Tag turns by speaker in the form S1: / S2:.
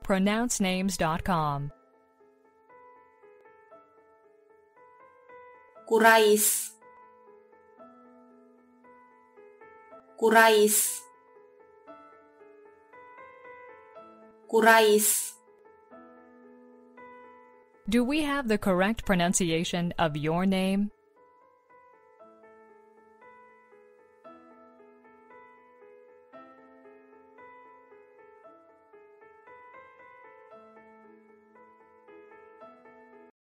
S1: pronouncenames.com.
S2: Kurais, Kurais, Kurais.
S1: Do we have the correct pronunciation of your name?